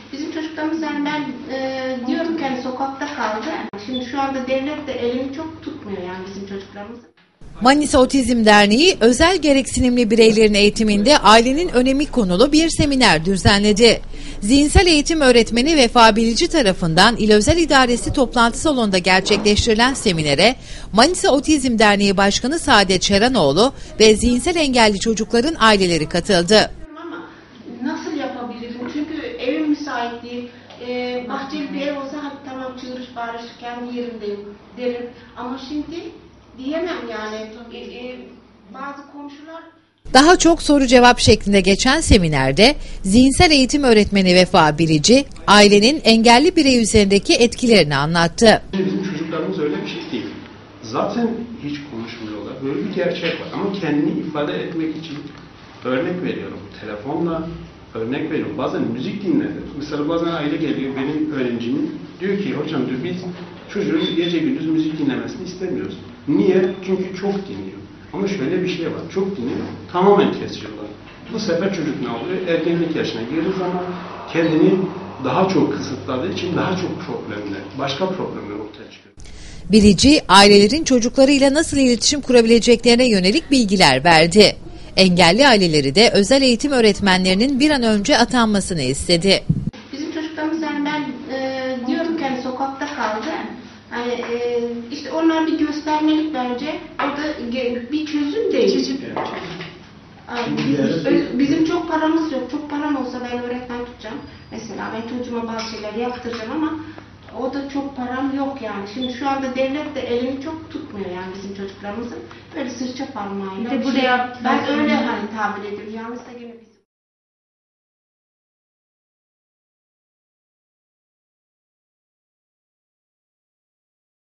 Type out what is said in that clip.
Bizim çocuklarımız yani ben diyorum ki hani sokakta kaldı. Şimdi şu anda devlet de elini çok tutmuyor yani bizim çocuklarımızın. Manisa Otizm Derneği özel gereksinimli bireylerin eğitiminde ailenin önemi konulu bir seminer düzenledi. Zihinsel eğitim öğretmeni Vefa Bilici tarafından İl Özel İdaresi toplantı salonunda gerçekleştirilen seminere Manisa Otizm Derneği Başkanı Saadet Çeranoğlu ve zihinsel engelli çocukların aileleri katıldı. Ama nasıl yapabilirim? Çünkü evim müsait değil. Bahçeli bir ev olsa hadi tamam çığırış bağırış kendi yerimdeyim derim. Ama şimdi diyemem yani. Bazı komşular... Daha çok soru cevap şeklinde geçen seminerde zihinsel eğitim öğretmeni Vefa Bilici, ailenin engelli birey üzerindeki etkilerini anlattı. Bizim çocuklarımız öyle bir şey değil. Zaten hiç konuşmuyorlar. Böyle bir gerçek var. Ama kendini ifade etmek için örnek veriyorum. Telefonla örnek veriyorum. Bazen müzik dinledim. Mesela bazen aile geliyor benim öğrencimin. Diyor ki hocam diyor biz çocuğun gece gündüz müzik dinlemesini istemiyoruz. Niye? Çünkü çok dinliyor. Ama şöyle bir şey var. Çok dinliyor. Tamamen kesiyorlar. Bu sefer çocuk ne oluyor? Ergenlik yaşına girdiği zaman kendini daha çok kısıtladığı için daha çok problemler, başka problemler ortaya çıkıyor. Bilici, ailelerin çocuklarıyla nasıl iletişim kurabileceklerine yönelik bilgiler verdi. Engelli aileleri de özel eğitim öğretmenlerinin bir an önce atanmasını istedi. Bizim çocuklarımız yani ben diyorum ki hani sokakta kaldı. Yani, işte onlar bir göstermelik bence. O da bir çözüm değil. Bizim çok paramız yok. Çok param olsa ben öğretmen tutacağım. Mesela ben çocuğuma bazı şeyler yaptıracağım ama o da çok param yok yani. Şimdi şu anda devlet de elini çok tutmuyor yani bizim çocuklarımızın. Böyle sırça parmağıyla. Ben öyle hani tabir ediyorum. Yalnız